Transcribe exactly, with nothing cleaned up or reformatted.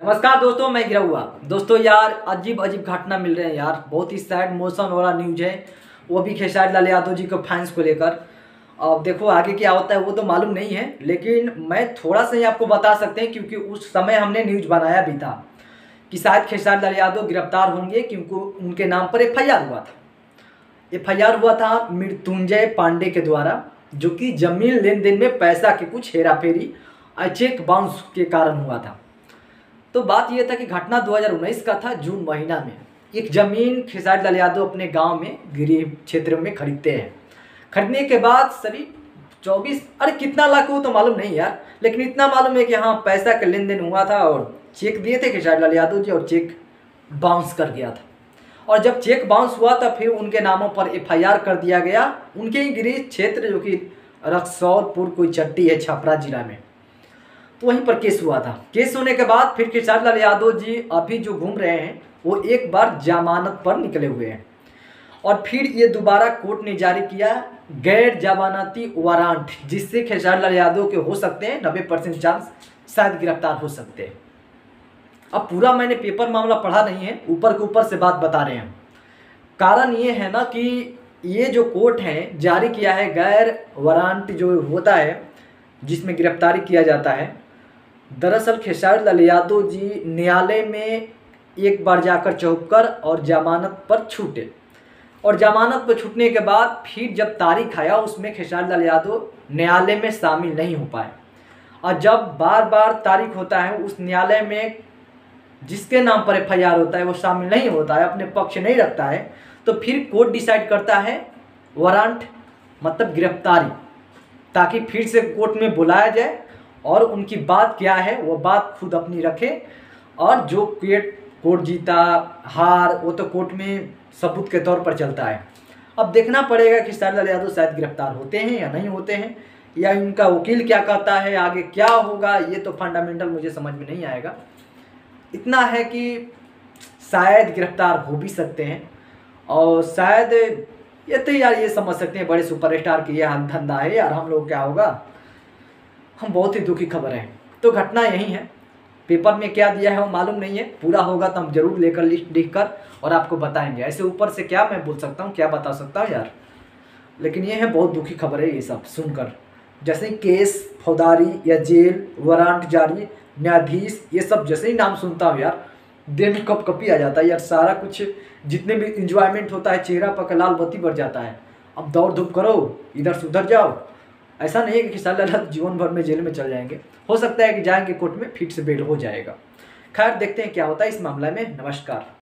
नमस्कार दोस्तों, मैं गिरा हुआ दोस्तों यार अजीब अजीब घटना मिल रहे हैं यार। बहुत ही सैड मोशन वाला न्यूज है, वो भी खेसारी लाल यादव जी के फैंस को लेकर। अब देखो आगे क्या होता है वो तो मालूम नहीं है, लेकिन मैं थोड़ा सा ही आपको बता सकते हैं क्योंकि उस समय हमने न्यूज बनाया भी था कि शायद खेसारी लाल यादव गिरफ्तार होंगे क्योंकि उनके नाम पर एफ आई आर हुआ था। एफ आई आर हुआ था मृत्युंजय पांडे के द्वारा, जो कि जमीन लेन देन में पैसा के कुछ हेरा फेरी चेक बाउंस के कारण हुआ था। तो बात यह था कि घटना दो हज़ार उन्नीस का था, जून महीना में। एक ज़मीन खेसारी लाल यादव अपने गांव में गरीब क्षेत्र में खरीदते हैं। खरीदने के बाद सभी चौबीस अरे कितना लाख हो तो मालूम नहीं यार, लेकिन इतना मालूम है कि हाँ पैसा का लेन देन हुआ था और चेक दिए थे खेसारी लाल यादव जी और चेक बाउंस कर गया था। और जब चेक बाउंस हुआ तब फिर उनके नामों पर एफ आई आर कर दिया गया। उनके ही गृह क्षेत्र जो कि रक्सौलपुर कोई चट्टी है छपरा जिला में, तो वहीं पर केस हुआ था। केस होने के बाद फिर खेसारी लाल यादव जी अभी जो घूम रहे हैं वो एक बार जमानत पर निकले हुए हैं और फिर ये दोबारा कोर्ट ने जारी किया गैर जमानती वारंट, जिससे खेसारी लाल यादव के हो सकते हैं नब्बे परसेंट चांस शायद गिरफ्तार हो सकते हैं। अब पूरा मैंने पेपर मामला पढ़ा नहीं है, ऊपर के ऊपर से बात बता रहे हैं। कारण ये है ना कि ये जो कोर्ट है जारी किया है गैर वारंट जो होता है जिसमें गिरफ्तारी किया जाता है। दरअसल खेसारी लाल यादव जी न्यायालय में एक बार जाकर चौंक और जमानत पर छूटे और जमानत पर छूटने के बाद फिर जब तारीख आया उसमें खेसारी लाल यादव न्यायालय में शामिल नहीं हो पाए। और जब बार बार तारीख होता है उस न्यायालय में जिसके नाम पर एफ आई आर होता है वो शामिल नहीं होता है, अपने पक्ष नहीं रखता है, तो फिर कोर्ट डिसाइड करता है वारंट मतलब गिरफ्तारी, ताकि फिर से कोर्ट में बुलाया जाए और उनकी बात क्या है वो बात खुद अपनी रखे। और जो कोर्ट जीता हार वो तो कोर्ट में सबूत के तौर पर चलता है। अब देखना पड़ेगा कि खेसारी लाल यादव शायद गिरफ्तार होते हैं या नहीं होते हैं, या इनका वकील क्या कहता है, आगे क्या होगा ये तो फंडामेंटल मुझे समझ में नहीं आएगा। इतना है कि शायद गिरफ्तार हो भी सकते हैं और शायद ये तो यार ये समझ सकते हैं बड़े सुपरस्टार की ये धंधा है यार, हम लोग क्या होगा। हम बहुत ही दुखी खबर है। तो घटना यही है, पेपर में क्या दिया है वो मालूम नहीं है, पूरा होगा तो हम जरूर लेकर लिस्ट लिख कर और आपको बताएंगे। ऐसे ऊपर से क्या मैं बोल सकता हूँ, क्या बता सकता हूँ यार, लेकिन ये है बहुत दुखी खबर है ये सब सुनकर। जैसे केस फौजदारी या जेल वारंट जारी न्यायाधीश ये सब जैसे ही नाम सुनता हूँ यार दिल में कप कपी आ जाता है यार। सारा कुछ जितने भी इंजॉयमेंट होता है चेहरा पर लाल बत्ती बढ़ जाता है। अब दौड़ धूप करो इधर से उधर जाओ, ऐसा नहीं है कि खेसारी लाल जीवन भर में जेल में चल जाएंगे। हो सकता है कि जाएंगे कोर्ट में फिर से बेल हो जाएगा। खैर देखते हैं क्या होता है इस मामले में। नमस्कार।